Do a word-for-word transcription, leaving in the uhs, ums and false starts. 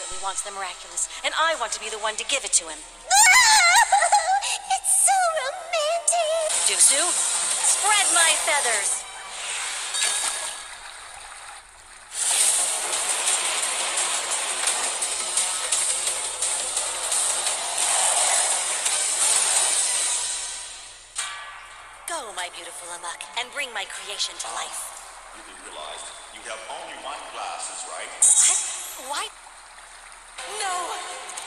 desperately wants the miraculous, and I want to be the one to give it to him. It's so romantic! Dusu, spread my feathers! Go, my beautiful Amok, and bring my creation to life. You do realize you have only one glass, is right? What? Why? No!